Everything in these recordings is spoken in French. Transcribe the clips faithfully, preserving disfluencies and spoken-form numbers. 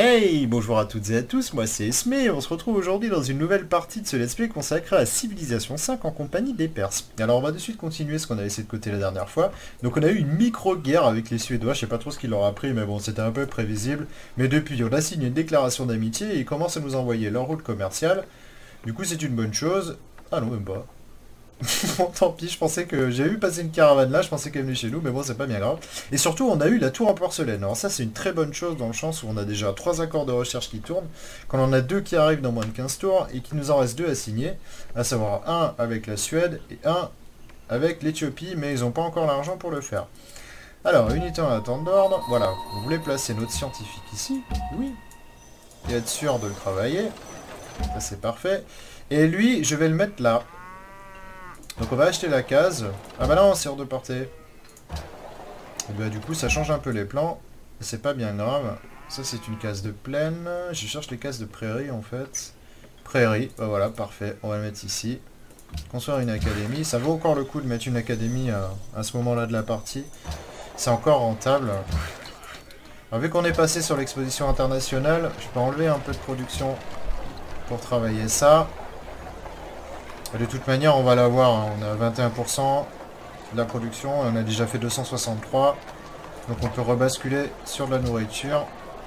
Hey, bonjour à toutes et à tous, moi c'est Esme et on se retrouve aujourd'hui dans une nouvelle partie de ce let's play consacré à Civilisation cinq en compagnie des Perses. Alors on va de suite continuer ce qu'on a laissé de côté la dernière fois. Donc on a eu une micro-guerre avec les Suédois, je sais pas trop ce qu'ils leur a pris mais bon c'était un peu prévisible. Mais depuis on a signé une déclaration d'amitié et ils commencent à nous envoyer leur route commerciale. Du coup c'est une bonne chose. Ah non même pas. Bon, tant pis, je pensais que... J'ai vu passer une caravane là, je pensais qu'elle venait chez nous, mais bon, c'est pas bien grave. Et surtout, on a eu la tour en porcelaine. Alors ça, c'est une très bonne chose dans le sens où on a déjà trois accords de recherche qui tournent, quand on a deux qui arrivent dans moins de quinze tours, et qu'il nous en reste deux à signer, à savoir un avec la Suède et un avec l'Éthiopie, mais ils n'ont pas encore l'argent pour le faire. Alors, unité en attente d'ordre, voilà. Vous voulez placer notre scientifique ici? Oui. Et être sûr de le travailler. Ça, c'est parfait. Et lui, je vais le mettre là. Donc on va acheter la case. Ah bah non, c'est hors de portée. Et bah du coup ça change un peu les plans. C'est pas bien grave. Ça c'est une case de plaine. Je cherche les cases de prairie en fait. Prairie, bah voilà, parfait. On va le mettre ici. Construire une académie. Ça vaut encore le coup de mettre une académie à, à ce moment-là de la partie. C'est encore rentable. Alors, vu qu'on est passé sur l'exposition internationale, je peux enlever un peu de production pour travailler ça. De toute manière, on va l'avoir, hein. On a vingt et un pour cent de la production, on a déjà fait deux cent soixante-trois. Donc on peut rebasculer sur de la nourriture.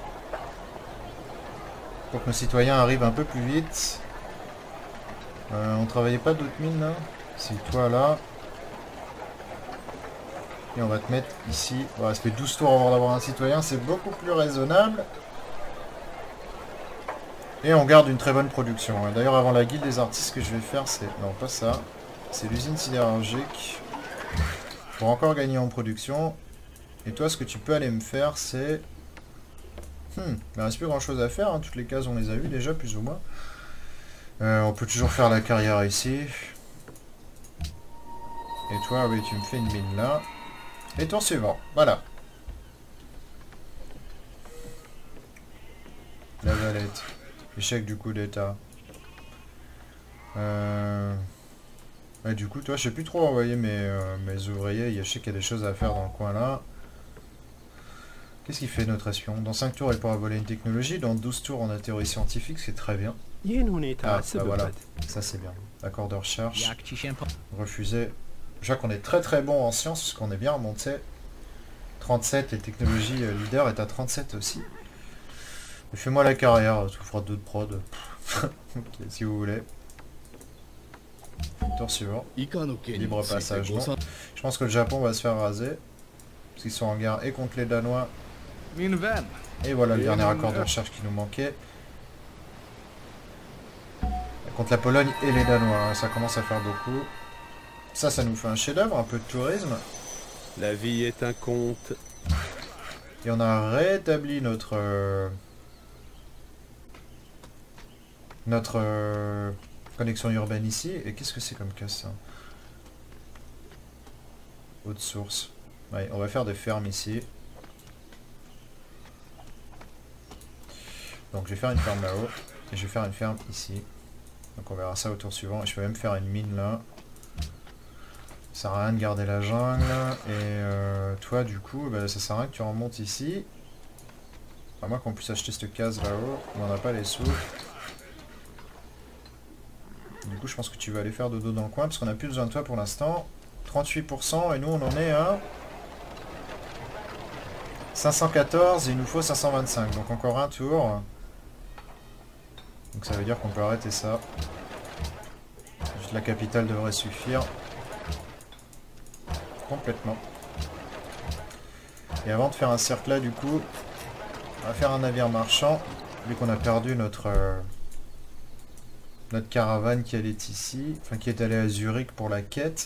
Pour que nos citoyens arrivent un peu plus vite. Euh, on travaillait pas d'autres mines là. C'est toi là. Et on va te mettre ici. Voilà, ça fait douze tours avant d'avoir un citoyen, c'est beaucoup plus raisonnable. Et on garde une très bonne production. D'ailleurs, avant la guilde des artistes, ce que je vais faire, c'est... Non, pas ça. C'est l'usine sidérurgique. Pour encore gagner en production. Et toi, ce que tu peux aller me faire, c'est... Hmm, il ne reste plus grand-chose à faire. Hein. Toutes les cases, on les a eues déjà, plus ou moins. Euh, on peut toujours faire la carrière ici. Et toi, oui, tu me fais une mine là. Et tour suivant. Voilà. La Valette. Échec du coup d'état. Euh... Ouais, du coup, toi, je sais plus trop envoyer mes, euh, mes ouvriers. Je sais qu'il y a des choses à faire dans le coin là. Qu'est-ce qu'il fait notre espion? Dans cinq tours, il pourra voler une technologie. Dans douze tours, on a théorie scientifique, c'est très bien. Ah, bah voilà. Ça, c'est bien. Accord de recherche. Refusé. Déjà qu'on est très très bon en sciences, parce qu'on est bien remonté. trente-sept, et technologie euh, leader est à trente-sept aussi. Fais-moi la carrière, tu feras deux de prod. Ok, si vous voulez. Tour suivant. Libre passage, non. Je pense que le Japon va se faire raser. Parce qu'ils sont en guerre et contre les Danois. Et voilà le dernier accord de recherche qui nous manquait. Contre la Pologne et les Danois, hein, ça commence à faire beaucoup. Ça, ça nous fait un chef-d'œuvre, un peu de tourisme. La vie est un conte. Et on a rétabli notre... Euh, notre euh, connexion urbaine ici. Et qu'est-ce que c'est comme casse ça? Haute source. Ouais, on va faire des fermes ici. Donc je vais faire une ferme là-haut. Et je vais faire une ferme ici. Donc on verra ça au tour suivant. Et je peux même faire une mine là. Ça sert à rien de garder la jungle. Et euh, toi du coup, bah, ça sert à rien que tu remontes ici. À moins qu'on puisse acheter cette case là-haut. On n'en a pas les sous. Du coup je pense que tu vas aller faire dodo dans le coin. Parce qu'on n'a plus besoin de toi pour l'instant. trente-huit pour cent et nous on en est à... cinq cent quatorze et il nous faut cinq cent vingt-cinq. Donc encore un tour. Donc ça veut dire qu'on peut arrêter ça. Juste la capitale devrait suffire. Complètement. Et avant de faire un cercle là du coup, on va faire un navire marchand. Vu qu'on a perdu notre euh, notre caravane qui allait ici. Enfin qui est allée à Zurich pour la quête.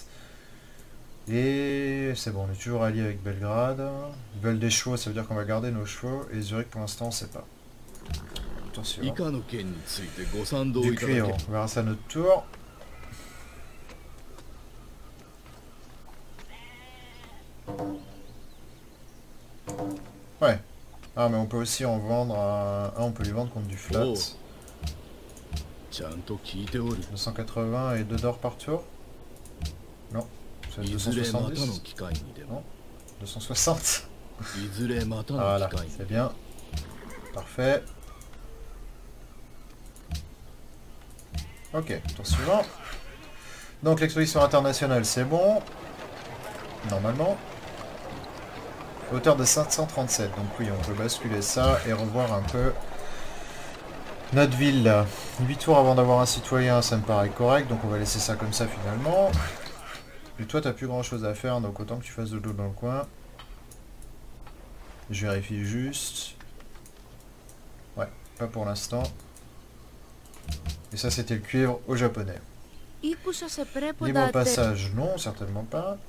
Et c'est bon, on est toujours allié avec Belgrade. Ils veulent des chevaux, ça veut dire qu'on va garder nos chevaux. Et Zurich pour l'instant on sait pas. Attention. Du cuir, on verra ça à notre tour. Ouais. Ah mais on peut aussi en vendre à... Ah on peut lui vendre contre du flat. deux cent quatre-vingts et deux d'or par tour. Non. C'est deux cent soixante-dix. Non. deux cent soixante. Voilà, c'est bien. Parfait. Ok, tour suivant. Donc l'exposition internationale, c'est bon. Normalement. Hauteur de cinq cent trente-sept. Donc oui, on peut basculer ça et revoir un peu notre ville là. huit tours avant d'avoir un citoyen, ça me paraît correct. Donc on va laisser ça comme ça finalement. Et toi, t'as plus grand chose à faire, donc autant que tu fasses dodo dans le coin. Je vérifie juste. Ouais, pas pour l'instant. Et ça, c'était le cuivre au japonais. Libre passage, non, certainement pas.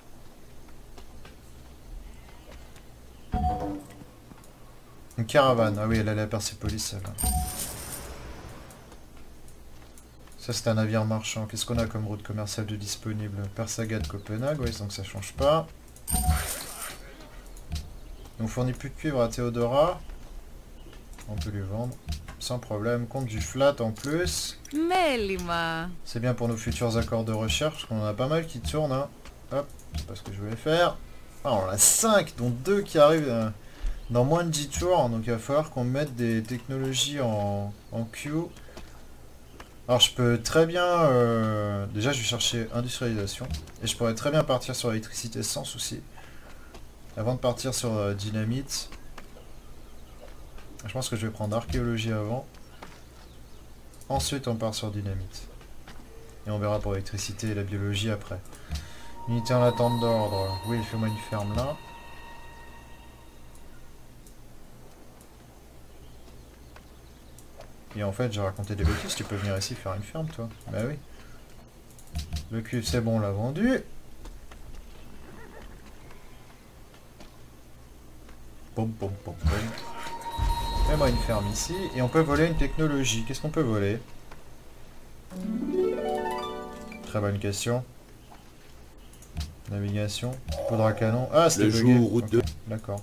Une caravane, ah oui, elle allait à Persépolis, celle-là. Ça, c'est un navire marchand. Qu'est-ce qu'on a comme route commerciale de disponible? Persaga de Copenhague, oui, donc ça change pas. On fournit plus de cuivre à Théodora. On peut lui vendre. Sans problème. Compte du flat en plus. C'est bien pour nos futurs accords de recherche, parce qu'on en a pas mal qui tournent. Hein. Hop, c'est pas ce que je voulais faire. Ah, on en a cinq, dont deux qui arrivent euh, dans moins de dix tours. Donc il va falloir qu'on mette des technologies en, en queue. Alors je peux très bien... Euh, déjà je vais chercher industrialisation. Et je pourrais très bien partir sur l'électricité sans souci. Avant de partir sur euh, dynamite. Je pense que je vais prendre archéologie avant. Ensuite on part sur dynamite. Et on verra pour l'électricité et la biologie après. Unité en attente d'ordre. Oui, fais-moi une ferme là. Et en fait j'ai raconté des bêtises, tu peux venir ici faire une ferme toi. Bah oui. Le cuivre c'est bon, on l'a vendu. Pom pom pom pom. Fais-moi une ferme ici. Et on peut voler une technologie. Qu'est-ce qu'on peut voler? Très bonne question. Navigation. Poudre à canon. Ah, c'était bugué. Route de... D'accord.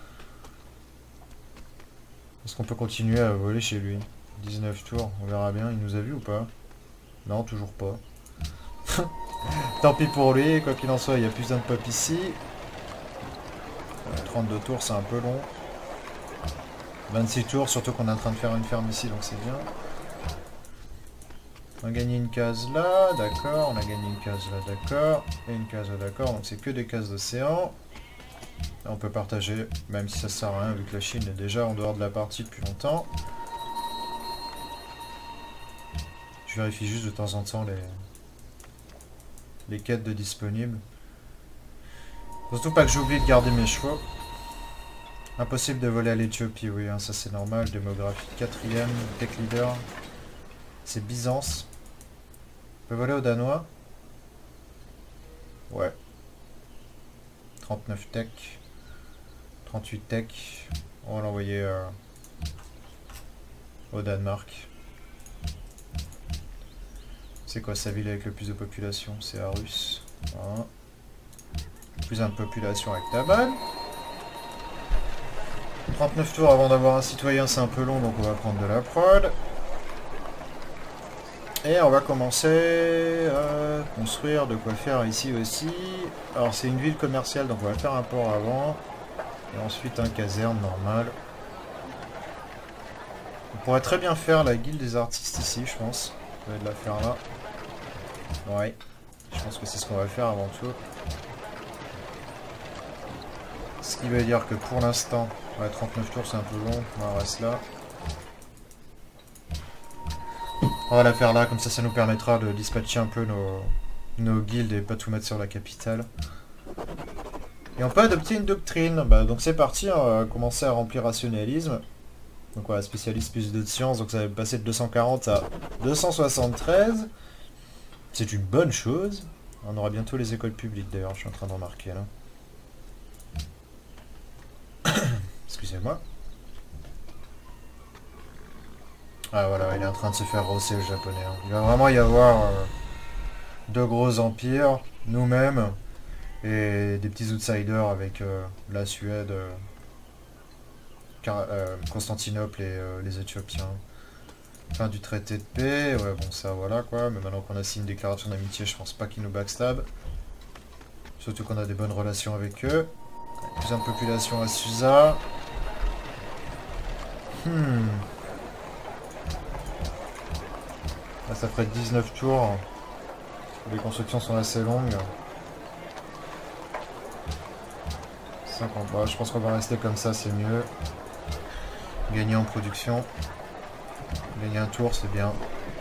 Est-ce qu'on peut continuer à voler chez lui? dix-neuf tours, on verra bien. Il nous a vu ou pas? Non, toujours pas. Tant pis pour lui. Quoi qu'il en soit, il y a plus d'un pop ici. trente-deux tours, c'est un peu long. vingt-six tours, surtout qu'on est en train de faire une ferme ici, donc c'est bien. On a gagné une case là, d'accord. On a gagné une case là, d'accord. Et une case là, d'accord. Donc c'est que des cases d'océan. On peut partager, même si ça sert à rien, vu que la Chine est déjà en dehors de la partie depuis longtemps. Je vérifie juste de temps en temps les, les quêtes de disponibles. Surtout pas que j'oublie de garder mes chevaux. Impossible de voler à l'Éthiopie, oui, hein, ça c'est normal. Démographie quatrième, tech leader. C'est Byzance. On peut voler aux Danois. Ouais. trente-neuf tech. trente-huit tech. On va l'envoyer euh, au Danemark. C'est quoi sa ville avec le plus de population? C'est Arus. Voilà. Plus de population avec Taban. trente-neuf tours avant d'avoir un citoyen, c'est un peu long, donc on va prendre de la prod. Et on va commencer à construire de quoi faire ici aussi. Alors c'est une ville commerciale, donc on va faire un port avant. Et ensuite un caserne normal. On pourrait très bien faire la guilde des artistes ici, je pense. On va de la faire là. Ouais. Je pense que c'est ce qu'on va faire avant tout. Ce qui veut dire que pour l'instant, ouais, trente-neuf tours c'est un peu long, on en reste là. On va la faire là, comme ça ça nous permettra de dispatcher un peu nos, nos guildes et pas tout mettre sur la capitale. Et on peut adopter une doctrine. Bah, donc c'est parti, on va commencer à remplir rationalisme. Donc voilà, spécialiste plus de sciences, donc ça va passer de deux cent quarante à deux cent soixante-treize. C'est une bonne chose. On aura bientôt les écoles publiques d'ailleurs, je suis en train d'en remarquer là. Excusez-moi. Ah voilà, il est en train de se faire rosser le japonais. Hein. Il va vraiment y avoir euh, deux gros empires, nous-mêmes, et des petits outsiders avec euh, la Suède, euh, Car euh, Constantinople et euh, les Éthiopiens. Fin du traité de paix, ouais bon ça voilà quoi, mais maintenant qu'on a signé une déclaration d'amitié, je pense pas qu'ils nous backstab. Surtout qu'on a des bonnes relations avec eux. Plus de population à Susa. Hmm. Là ça ferait dix-neuf tours. Les constructions sont assez longues. cinquante. Bah, je pense qu'on va rester comme ça, c'est mieux. Gagner en production. Gagner un tour, c'est bien.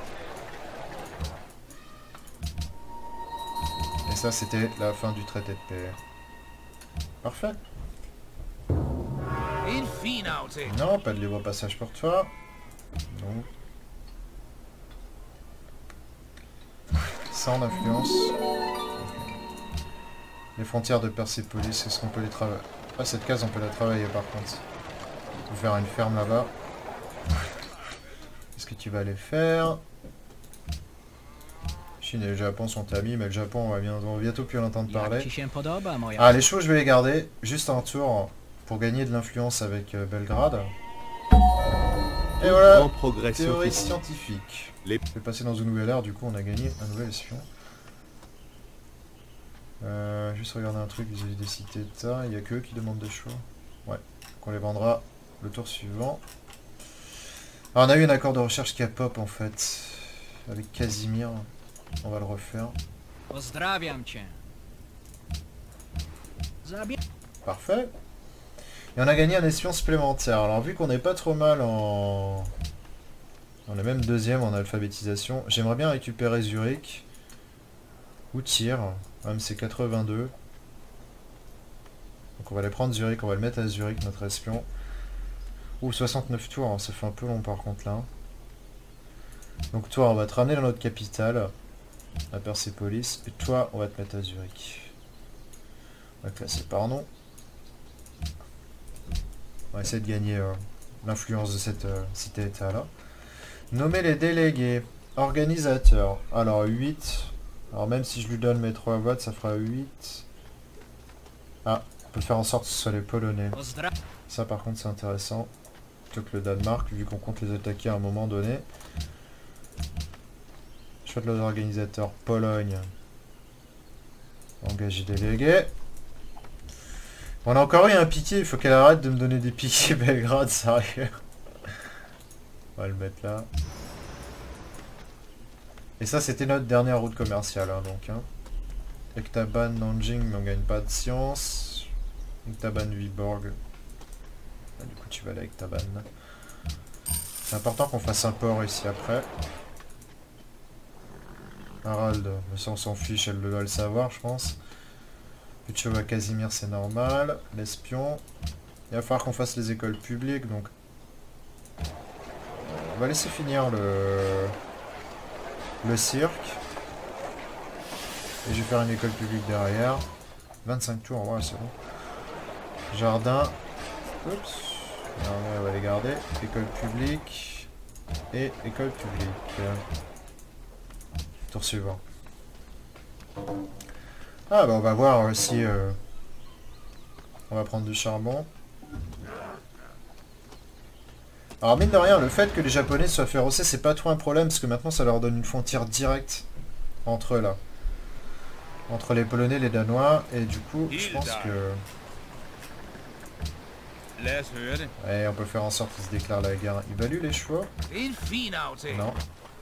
Et ça, c'était la fin du traité de paix. Parfait. Non, pas de libre passage pour toi. Non. Sans influence. Les frontières de Persépolis, est-ce qu'on peut les travailler? Ah, cette case, on peut la travailler par contre. On peut faire une ferme là-bas. Est-ce que tu vas aller faire? Chine et le Japon sont amis, mais le Japon, on va bientôt, on va bientôt plus en entendre parler. Ah, les chevaux, je vais les garder. Juste un tour pour gagner de l'influence avec euh, Belgrade. Et voilà, théorie scientifique. Les... Je vais passer dans une nouvelle ère, du coup on a gagné un nouvel espion. Euh, juste regarder un truc vis-à-vis des cités-états, il n'y a que eux qui demandent des choix. Ouais, qu'on les vendra le tour suivant. Alors on a eu un accord de recherche qui a pop en fait, avec Casimir. On va le refaire. Parfait. Et on a gagné un espion supplémentaire. Alors vu qu'on n'est pas trop mal en... On est même deuxième en alphabétisation. J'aimerais bien récupérer Zurich. Ou Tyr. Même c'est quatre-vingt-deux. Donc on va aller prendre Zurich. On va le mettre à Zurich, notre espion. Ouh, soixante-neuf tours. Hein, ça fait un peu long par contre là. Donc toi, on va te ramener dans notre capitale. À Persépolis. Et toi, on va te mettre à Zurich. On va classer par nom. On va essayer de gagner euh, l'influence de cette euh, cité-état là. Nommer les délégués. Organisateurs. Alors huit. Alors même si je lui donne mes trois votes, ça fera huit. Ah, on peut faire en sorte que ce soit les Polonais. Ça par contre c'est intéressant. Plutôt que le Danemark, vu qu'on compte les attaquer à un moment donné. Choix de l'organisateur Pologne. Engager délégué. On a encore eu un piqué, il faut qu'elle arrête de me donner des piquets Belgrade, sérieux. On va le mettre là. Et ça c'était notre dernière route commerciale hein, donc. Hein. Ektaban, Nanjing, mais on gagne pas de science. Ektaban, Viborg. Ah, du coup tu vas aller avec Ektaban. C'est important qu'on fasse un port ici après. Harald, mais ça on s'en fiche, elle doit le savoir je pense. Plus de chevaux à Casimir c'est normal. L'espion. Il va falloir qu'on fasse les écoles publiques donc. On va laisser finir le... le cirque. Et je vais faire une école publique derrière. vingt-cinq tours, ouais c'est bon. Jardin. Oups. Alors, on va les garder. École publique. Et école publique. Tour suivant. Ah bah on va voir euh, si... Euh... On va prendre du charbon. Alors mine de rien, le fait que les Japonais soient féroces, c'est pas trop un problème, parce que maintenant ça leur donne une frontière directe entre eux là. Entre les Polonais et les Danois, et du coup, je pense que... Ouais, on peut faire en sorte qu'ils se déclarent la guerre. Il value les chevaux? Non.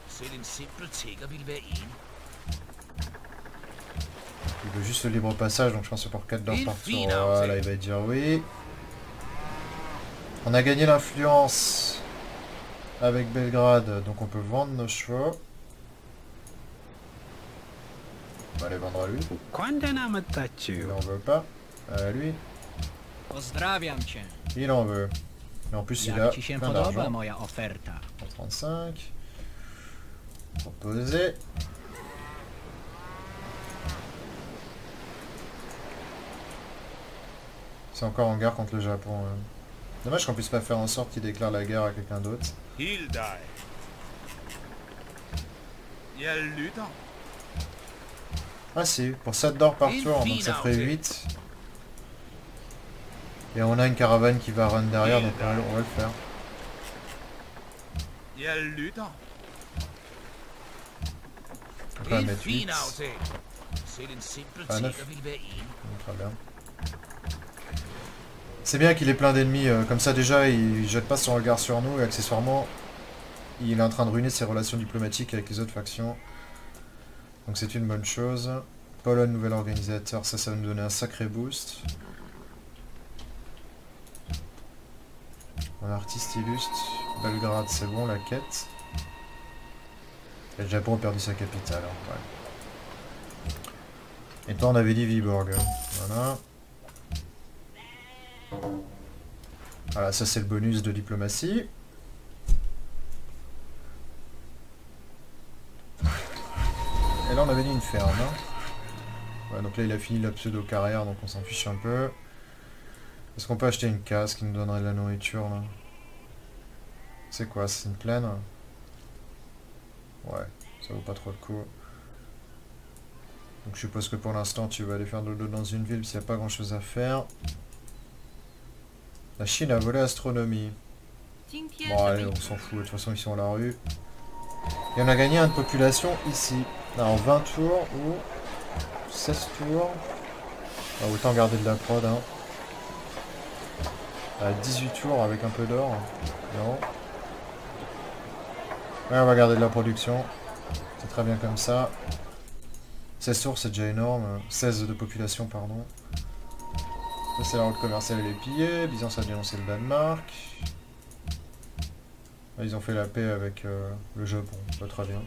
Il veut juste le libre passage, donc je pense que c'est pour quatre d'or par tour. Voilà, il va dire oui. On a gagné l'influence avec Belgrade, donc on peut vendre nos chevaux. On va les vendre à lui. Il en veut pas. À lui. Il en veut. Mais en plus il a plein d'argent. trente-cinq. Proposer. C'est encore en guerre contre le Japon. Hein. Dommage qu'on puisse pas faire en sorte qu'il déclare la guerre à quelqu'un d'autre. Ah si, pour sept d'or par tour, donc ça ferait huit. Et on a une caravane qui va run derrière, donc on va, on va le faire. Donc on va mettre huit. Enfin neuf. Très bien. C'est bien qu'il ait plein d'ennemis, euh, comme ça déjà il jette pas son regard sur nous et accessoirement il est en train de ruiner ses relations diplomatiques avec les autres factions. Donc c'est une bonne chose. Pologne, nouvel organisateur, ça, ça va nous donner un sacré boost. Un artiste illustre. Belgrade, c'est bon, la quête. Et le Japon a perdu sa capitale. Hein, ouais. Et toi, on avait dit Viborg. Voilà. Voilà, ça c'est le bonus de diplomatie. Et là, on avait dit une ferme. Hein. Ouais, donc là, il a fini la pseudo-carrière, donc on s'en fiche un peu. Est-ce qu'on peut acheter une casse qui nous donnerait de la nourriture, là? C'est quoi? C'est une plaine? Ouais, ça vaut pas trop le coup. Donc je suppose que pour l'instant, tu vas aller faire dodo dans une ville s'il n'y a pas grand-chose à faire. La Chine a volé astronomie. Bon, allez, on s'en fout, de toute façon, ils sont à la rue. Et on a gagné un de population ici. Alors, vingt tours ou seize tours. Ah, autant garder de la prod, hein. À dix-huit tours avec un peu d'or. Non. Ouais, on va garder de la production. C'est très bien comme ça. seize tours, c'est déjà énorme. seize de population, pardon. Ça, c'est la route commerciale, elle est pillée. Byzance a dénoncé le Danemark. Là, ils ont fait la paix avec euh, le Japon. Pas très bien.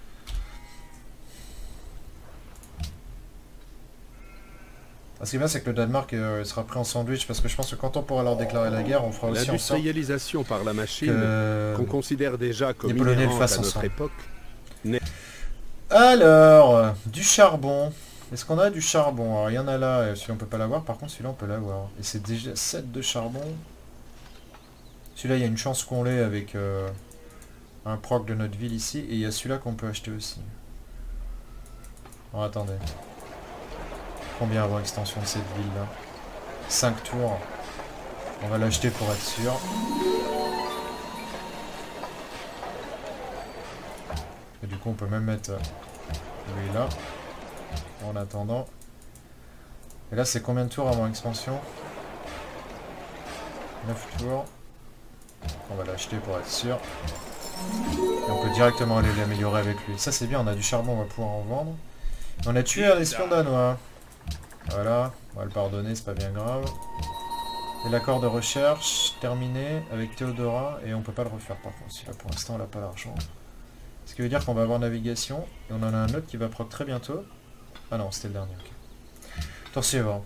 Ah, ce qui est bien, c'est que le Danemark euh, sera pris en sandwich, parce que je pense que quand on pourra leur déclarer la guerre, on fera aussi en sorte L'industrialisation par la machine, que qu'on considère déjà comme les Polonais le inhérente fassent à notre ensemble. époque. Alors, euh, du charbon. Est-ce qu'on a du charbon? Alors, il y en a là, et celui-là on peut pas l'avoir, par contre celui-là on peut l'avoir. Et c'est déjà sept de charbon. Celui-là, il y a une chance qu'on l'ait avec euh, un proc de notre ville ici, et il y a celui-là qu'on peut acheter aussi. Alors, attendez. Combien avant extension de cette ville-là? cinq tours. On va l'acheter pour être sûr. Et du coup, on peut même mettre lui là. En attendant. Et là, c'est combien de tours avant expansion? neuf tours. On va l'acheter pour être sûr. Et on peut directement aller l'améliorer avec lui. Ça, c'est bien, on a du charbon, on va pouvoir en vendre. On a tué un espion danois. Voilà, on va le pardonner, c'est pas bien grave. Et l'accord de recherche terminé avec Théodora, et on peut pas le refaire par contre, si là pour l'instant on n'a pas l'argent. Ce qui veut dire qu'on va avoir navigation, et on en a un autre qui va proc très bientôt. Ah non, c'était le dernier, ok. Tour suivant.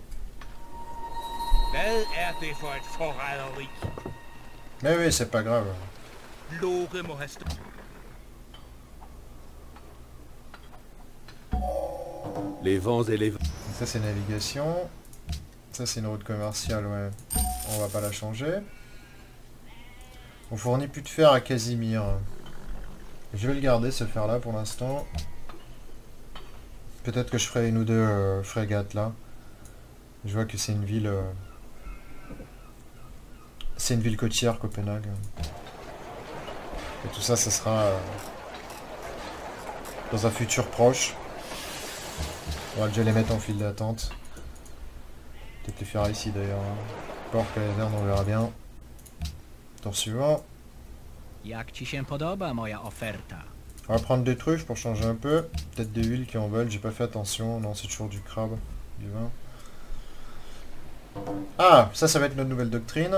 Mais oui, c'est pas grave. Les vents et les vents. Ça c'est navigation. Ça c'est une route commerciale, ouais. On va pas la changer. On fournit plus de fer à Casimir. Je vais le garder ce fer là pour l'instant. Peut-être que je ferai une ou deux euh, frégates là. Je vois que c'est une ville... Euh... C'est une ville côtière, Copenhague. Et tout ça, ça sera euh, dans un futur proche. On va déjà les mettre en file d'attente. Peut-être les faire ici d'ailleurs. Hein. Port Calaverne, on verra bien. Tour suivant. Jak ci się podoba moja oferta? On va prendre des truffes pour changer un peu. Peut-être des huiles qui en veulent, j'ai pas fait attention. Non, c'est toujours du crabe, du vin. Ah, ça, ça va être notre nouvelle doctrine.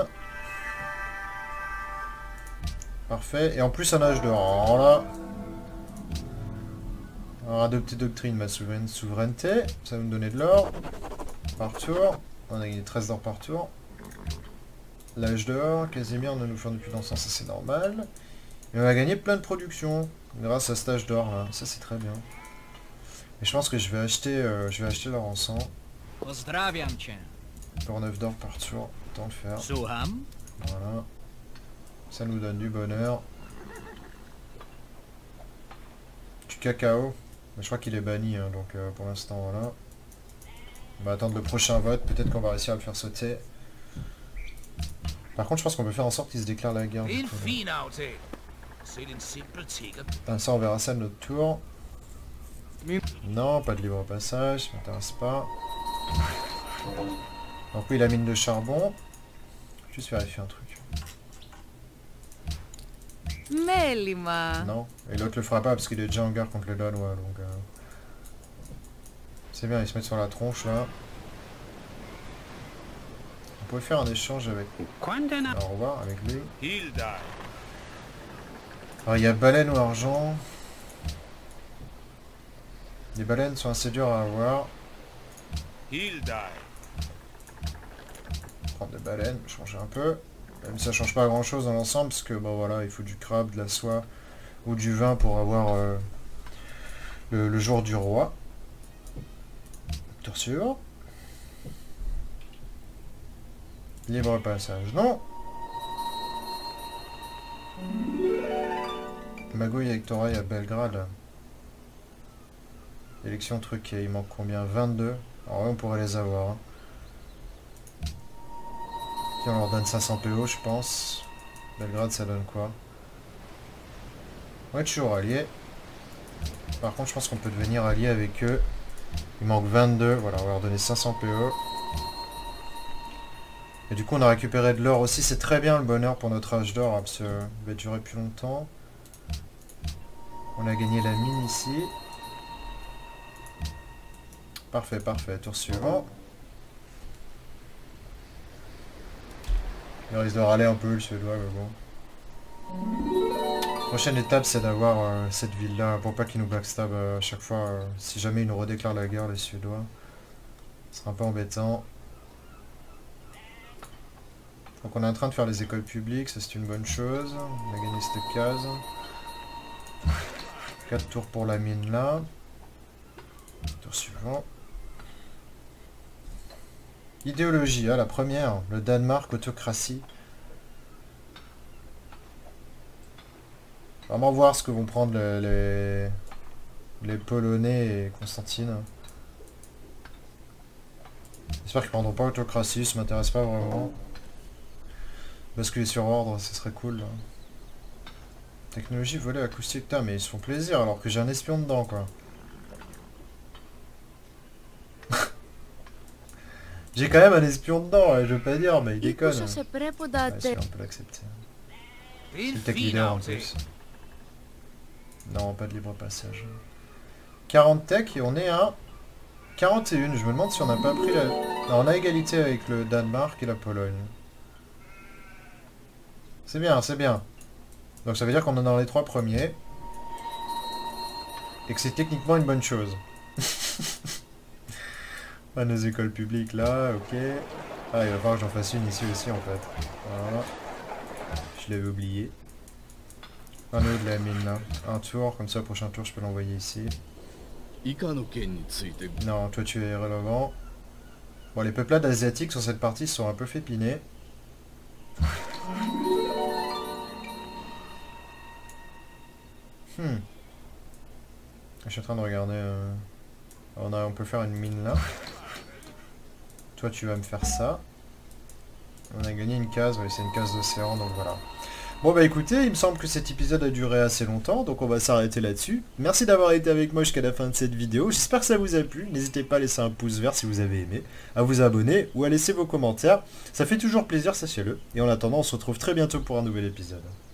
Parfait. Et en plus, un âge d'or. Alors là... Alors, adopter doctrine, ma souveraineté. Ça va me donner de l'or. Par tour. On a gagné treize d'or par tour. L'âge d'or. Casimir ne nous fournit plus d'encens, ça c'est normal. Et on a gagné plein de production grâce à cet âge d'or là. Ça c'est très bien. Et je pense que je vais acheter, euh, je vais acheter leur encens. Pozdrawiam cię. Pour neuf d'or par tour. Autant le faire. Słucham? Voilà. Ça nous donne du bonheur. Du cacao. Mais je crois qu'il est banni, hein, donc euh, pour l'instant, voilà. On va attendre le prochain vote. Peut-être qu'on va réussir à le faire sauter. Par contre, je pense qu'on peut faire en sorte qu'il se déclare la guerre. Enfin, ça, on verra ça à notre tour. Non, pas de libre passage, ça m'intéresse pas. Donc oui, la mine de charbon. Juste vérifier un truc. Μέλημα. Non. Et l'autre le fera pas parce qu'il est déjà en guerre contre les Danois, donc... Euh... C'est bien, ils se mettent sur la tronche, là. On pourrait faire un échange avec... Alors, au revoir, avec lui. Alors, il y a baleine ou argent. Les baleines sont assez dures à avoir. Prendre des baleines, changer un peu. Même si ça change pas grand chose dans l'ensemble, parce que bon voilà, il faut du crabe, de la soie ou du vin pour avoir euh, le, le jour du roi. Tour suivant. Libre passage, non. Magouille avec Toraï à Belgrade. Élection truc, il manque combien? vingt-deux. Alors ouais, on pourrait les avoir. Hein. On leur donne cinq cents P O, je pense. Belgrade, ça donne quoi? On est toujours allié. Par contre, je pense qu'on peut devenir allié avec eux. Il manque vingt-deux. Voilà, on va leur donner cinq cents P O. Et du coup, on a récupéré de l'or aussi. C'est très bien le bonheur pour notre âge d'or, hein, parce qu'il va durer plus longtemps. On a gagné la mine ici. Parfait, parfait. Tour suivant. Il risque de râler un peu le suédois, mais bon. Prochaine étape, c'est d'avoir euh, cette ville-là, pour pas qu'ils nous backstab euh, à chaque fois. Euh, si jamais ils nous redéclarent la guerre, les Suédois. Ce sera un peu embêtant. Donc on est en train de faire les écoles publiques, ça c'est une bonne chose. On a gagné cette case. quatre tours pour la mine là. Tour suivant. Idéologie, ah, la première, le Danemark, autocratie. Vraiment voir ce que vont prendre les, les, les Polonais et Constantine. J'espère qu'ils prendront pas autocratie, ça m'intéresse pas vraiment. Basculer sur ordre, ce serait cool. Là. Technologie volée acoustique, putain, mais ils se font plaisir alors que j'ai un espion dedans quoi. J'ai quand même un espion dedans, ouais, je veux pas dire, mais il déconne. Ouais, celui-là, on peut l'accepter. C'est le tech leader en plus. Non, pas de libre passage. quarante tech et on est à quarante et un. Je me demande si on n'a pas pris la... Non, on a égalité avec le Danemark et la Pologne. C'est bien, c'est bien. Donc ça veut dire qu'on est dans les trois premiers. Et que c'est techniquement une bonne chose. À nos écoles publiques là, ok. Ah, il va falloir que j'en fasse une ici aussi en fait. Voilà. Je l'avais oublié. Un autre de la mine là. Un tour, comme ça, prochain tour, je peux l'envoyer ici. Non, toi tu es irrélevant. Bon, les peuplades asiatiques sur cette partie sont un peu fait piner. Hmm. Je suis en train de regarder... Euh... On, a, on peut faire une mine là. Toi tu vas me faire ça. On a gagné une case, oui c'est une case d'océan, donc voilà. Bon bah écoutez, il me semble que cet épisode a duré assez longtemps, donc on va s'arrêter là-dessus. Merci d'avoir été avec moi jusqu'à la fin de cette vidéo, j'espère que ça vous a plu. N'hésitez pas à laisser un pouce vert si vous avez aimé, à vous abonner ou à laisser vos commentaires. Ça fait toujours plaisir, sachez-le. Et en attendant, on se retrouve très bientôt pour un nouvel épisode.